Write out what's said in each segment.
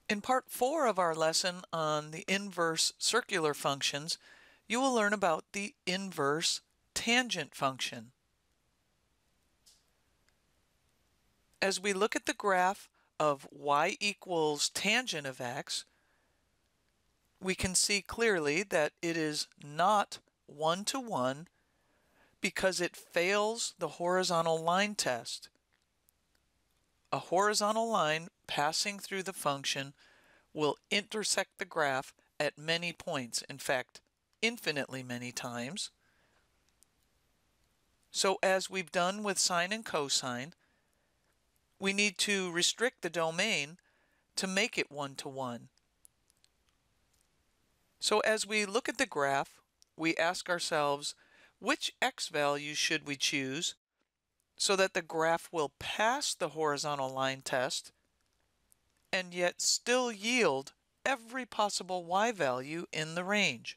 In part 4 of our lesson on the inverse circular functions, you will learn about the inverse tangent function. As we look at the graph of y equals tangent of x, we can see clearly that it is not one-to-one because it fails the horizontal line test. A horizontal line passing through the function will intersect the graph at many points, in fact, infinitely many times. So as we've done with sine and cosine, we need to restrict the domain to make it one-to-one. So as we look at the graph, we ask ourselves, which x value should we choose so that the graph will pass the horizontal line test and yet still yield every possible y value in the range?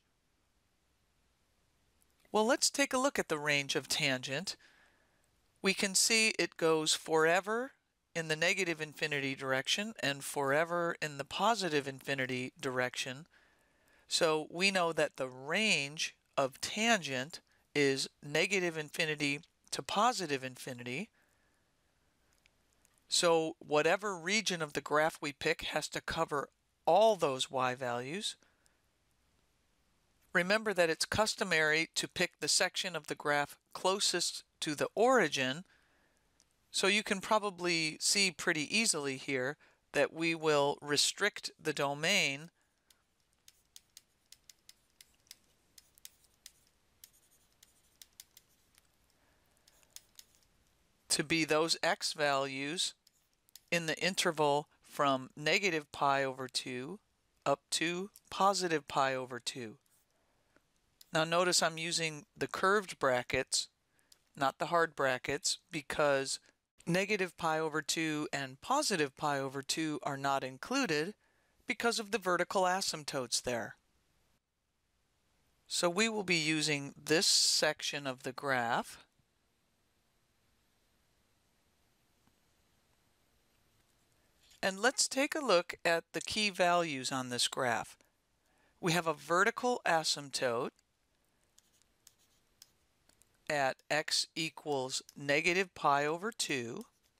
Well, let's take a look at the range of tangent. We can see it goes forever in the negative infinity direction and forever in the positive infinity direction. So we know that the range of tangent is negative infinity to positive infinity. So whatever region of the graph we pick has to cover all those y values. Remember that it's customary to pick the section of the graph closest to the origin, so you can probably see pretty easily here that we will restrict the domain to be those x values in the interval from negative pi over 2 up to positive pi over 2. Now notice I'm using the curved brackets, not the hard brackets, because negative pi over 2 and positive pi over 2 are not included because of the vertical asymptotes there. So we will be using this section of the graph. And let's take a look at the key values on this graph. We have a vertical asymptote at x equals negative pi over 2.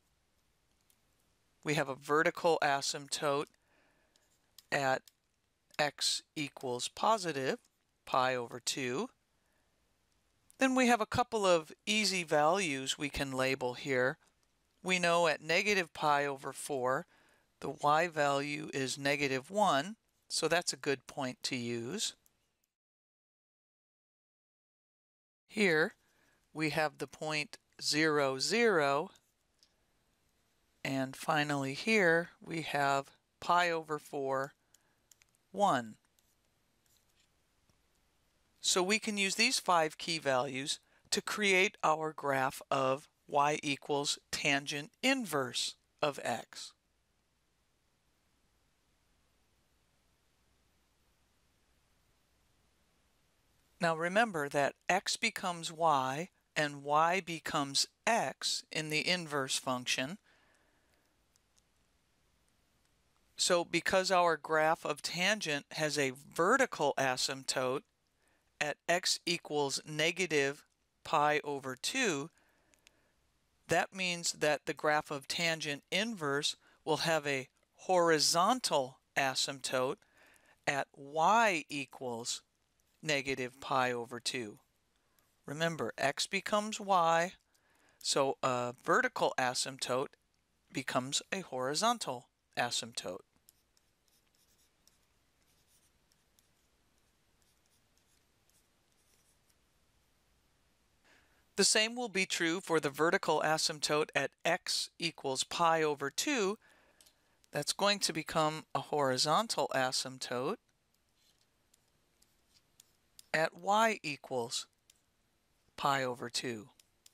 We have a vertical asymptote at x equals positive pi over 2. Then we have a couple of easy values we can label here. We know at negative pi over 4, the y value is negative 1, so that's a good point to use. Here we have the point 0, 0, and finally here we have pi over 4, 1. So we can use these 5 key values to create our graph of y equals tangent inverse of x. Now remember that x becomes y and y becomes x in the inverse function. So because our graph of tangent has a vertical asymptote at x equals negative pi over 2, that means that the graph of tangent inverse will have a horizontal asymptote at y equals negative pi over 2. Remember, x becomes y, so a vertical asymptote becomes a horizontal asymptote. The same will be true for the vertical asymptote at x equals pi over 2. That's going to become a horizontal asymptote at y equals pi over 2.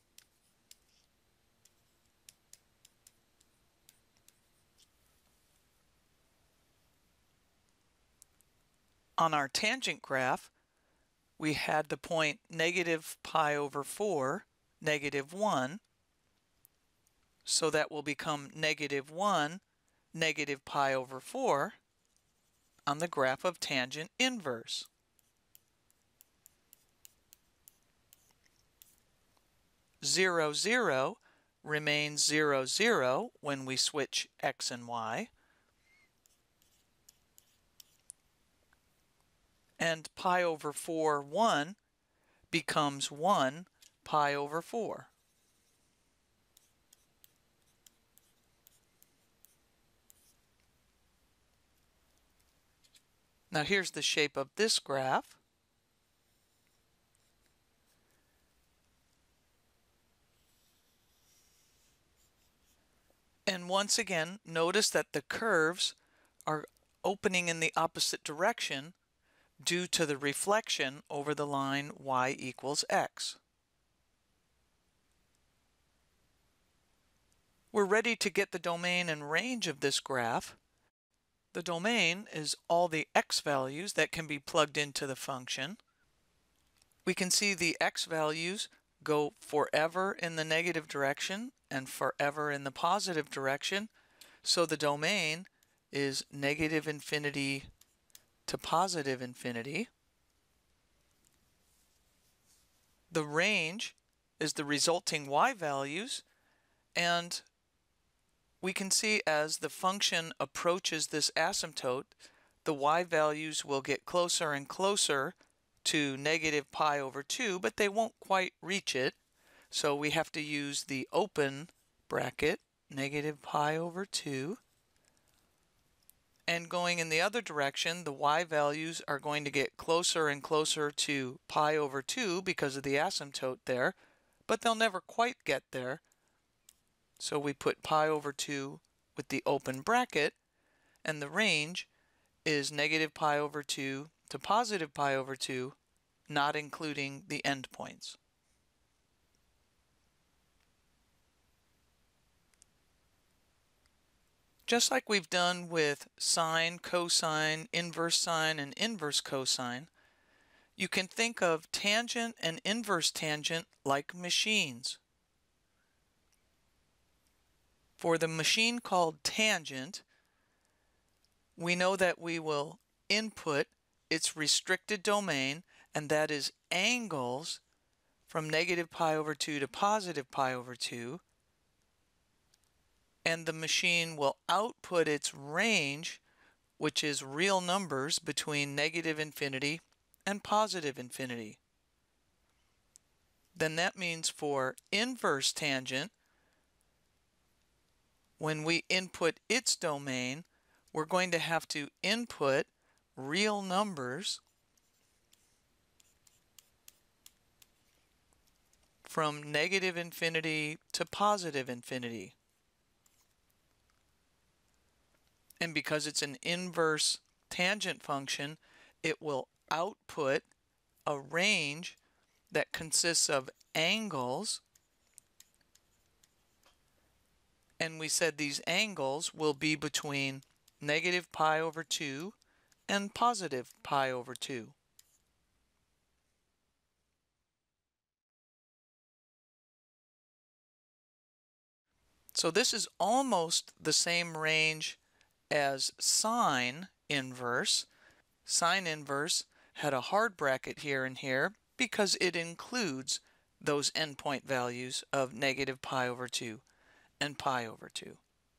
On our tangent graph, we had the point negative pi over 4, negative 1. So that will become negative 1, negative pi over 4. on the graph of tangent inverse. Zero, 0 remains 0, 0 when we switch x and y. And pi over 4, 1 becomes 1 pi over 4. Now here's the shape of this graph. And once again, notice that the curves are opening in the opposite direction due to the reflection over the line y equals x. We're ready to get the domain and range of this graph. The domain is all the x values that can be plugged into the function. We can see the x values go forever in the negative direction and forever in the positive direction. So the domain is negative infinity to positive infinity. The range is the resulting y values, and we can see as the function approaches this asymptote, the y values will get closer and closer to negative pi over 2, but they won't quite reach it. So we have to use the open bracket, negative pi over 2. And going in the other direction, the y values are going to get closer and closer to pi over 2 because of the asymptote there, but they'll never quite get there. So we put pi over 2 with the open bracket, and the range is negative pi over 2 to positive pi over 2, not including the endpoints. Just like we've done with sine, cosine, inverse sine, and inverse cosine, you can think of tangent and inverse tangent like machines. For the machine called tangent, we know that we will input its restricted domain, and that is angles from negative pi over 2 to positive pi over 2. And the machine will output its range, which is real numbers between negative infinity and positive infinity. Then that means for inverse tangent, when we input its domain, we're going to have to input real numbers from negative infinity to positive infinity. And because it's an inverse tangent function, it will output a range that consists of angles. And we said these angles will be between negative pi over 2 and positive pi over 2. So this is almost the same range as sine inverse. Sine inverse had a hard bracket here and here because it includes those endpoint values of negative pi over 2 and pi over 2.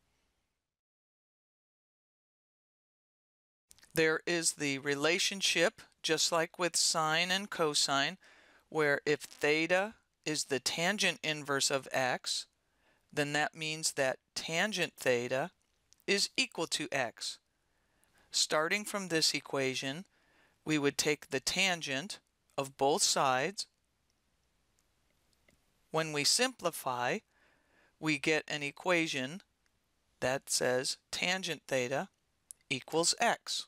There is the relationship, just like with sine and cosine, where if theta is the tangent inverse of x, then that means that tangent theta is equal to x. Starting from this equation, we would take the tangent of both sides. When we simplify, we get an equation that says tangent theta equals x.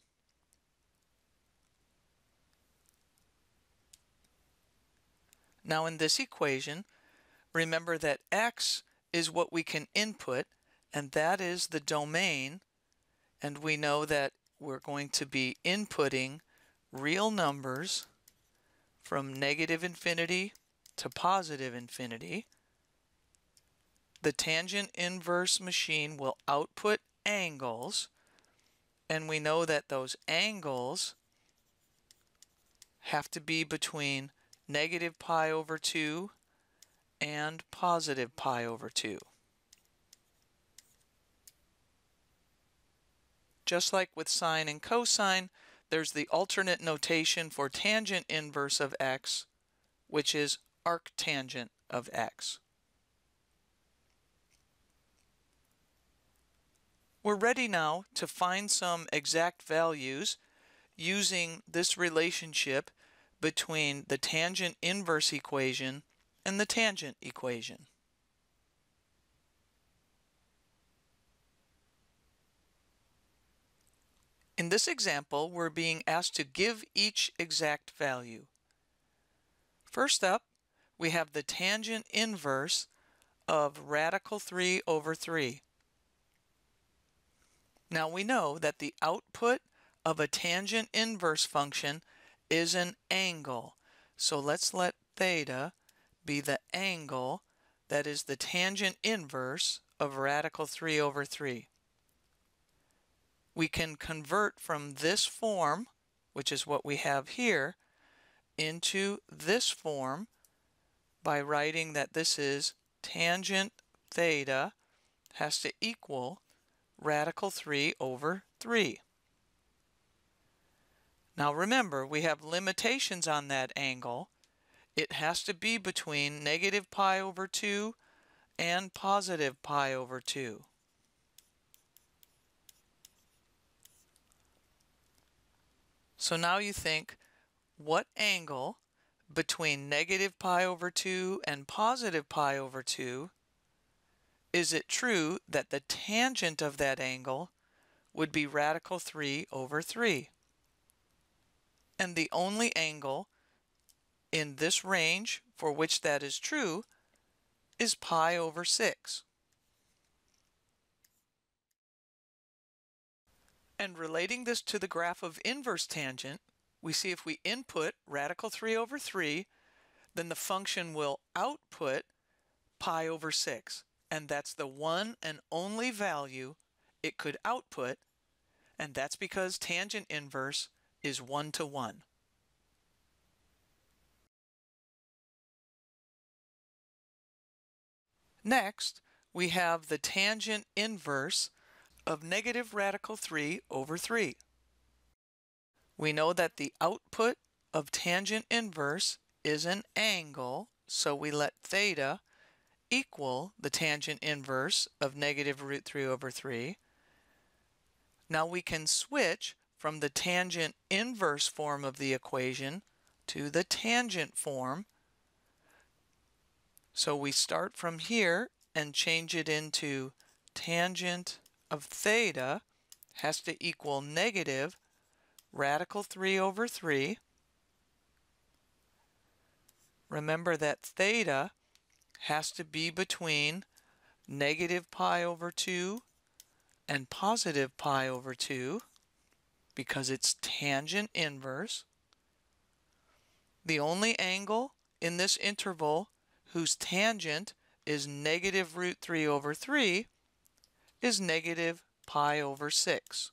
Now in this equation, remember that x is what we can input, and that is the domain, and we know that we're going to be inputting real numbers from negative infinity to positive infinity. The tangent inverse machine will output angles, And we know that those angles have to be between negative pi over 2 and positive pi over 2. Just like with sine and cosine, there's the alternate notation for tangent inverse of x, which is arctangent of x. We're ready now to find some exact values using this relationship between the tangent inverse equation and the tangent equation. In this example, we're being asked to give each exact value. First up, we have the tangent inverse of radical 3 over 3. Now we know that the output of a tangent inverse function is an angle. So let's let theta be the angle that is the tangent inverse of radical 3 over 3. We can convert from this form, which is what we have here, into this form by writing that this is tangent theta has to equal radical 3 over 3. Now remember, we have limitations on that angle. It has to be between negative pi over 2 and positive pi over 2. So now you think, what angle between negative pi over 2 and positive pi over 2 is it true that the tangent of that angle would be radical 3 over 3? And the only angle in this range for which that is true is pi over 6. And relating this to the graph of inverse tangent, we see if we input radical 3 over 3, then the function will output pi over 6. And that's the one and only value it could output, and that's because tangent inverse is 1 to 1. Next, we have the tangent inverse of negative radical 3 over 3. We know that the output of tangent inverse is an angle, so we let theta equal the tangent inverse of negative root 3 over 3. Now we can switch from the tangent inverse form of the equation to the tangent form. So we start from here and change it into tangent of theta has to equal negative radical 3 over 3. Remember that theta has to be between negative pi over 2 and positive pi over 2 because it's tangent inverse. The only angle in this interval whose tangent is negative root 3 over 3 is negative pi over 6.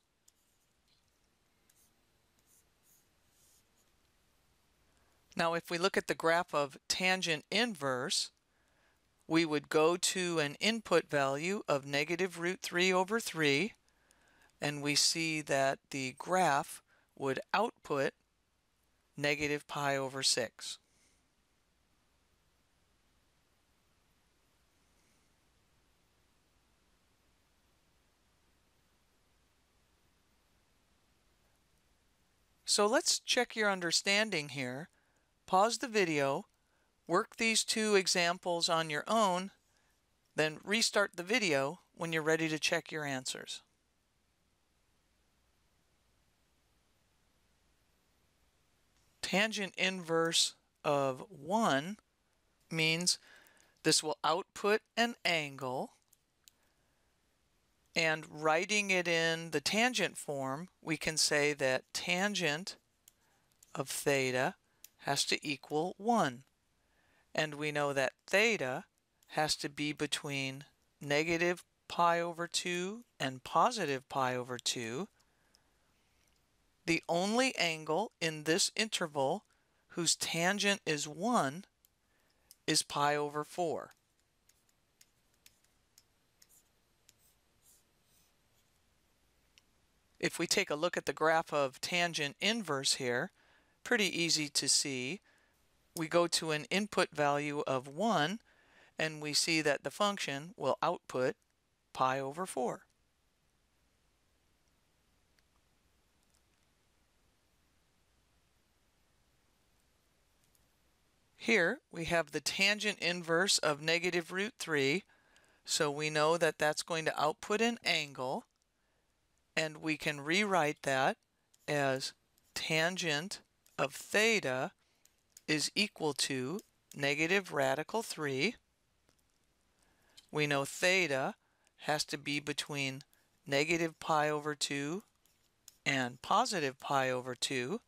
Now if we look at the graph of tangent inverse, we would go to an input value of negative root 3 over 3, and we see that the graph would output negative pi over 6. So let's check your understanding here. Pause the video, work these two examples on your own, then restart the video when you're ready to check your answers. Tangent inverse of 1 means this will output an angle, and writing it in the tangent form, we can say that tangent of theta has to equal 1. And we know that theta has to be between negative pi over 2 and positive pi over 2. The only angle in this interval whose tangent is 1 is pi over 4. If we take a look at the graph of tangent inverse here, pretty easy to see. We go to an input value of 1, and we see that the function will output pi over 4. Here we have the tangent inverse of negative root 3, so we know that that's going to output an angle, and we can rewrite that as tangent of theta is equal to negative radical 3. We know theta has to be between negative pi over 2 and positive pi over 2.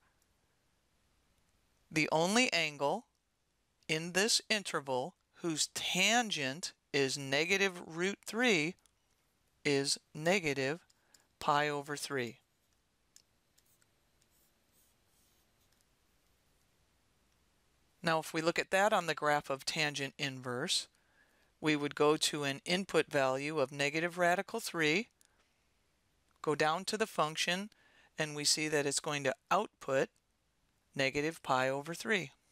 The only angle in this interval whose tangent is negative root 3 is negative pi over 3. Now if we look at that on the graph of tangent inverse, we would go to an input value of negative radical 3, go down to the function, and we see that it's going to output negative pi over 3.